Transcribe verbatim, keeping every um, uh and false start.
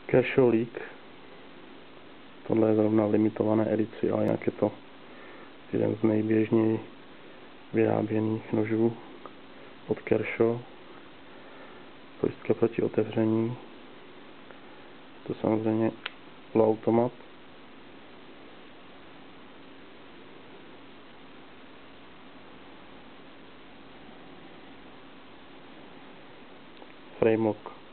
Kershaw-League. Tohle je zrovna limitované edici, ale jinak je to jeden z nejběžněji vyráběných nožů od Kershaw. Pojistka proti otevření. To samozřejmě poloautomat. Frame lock.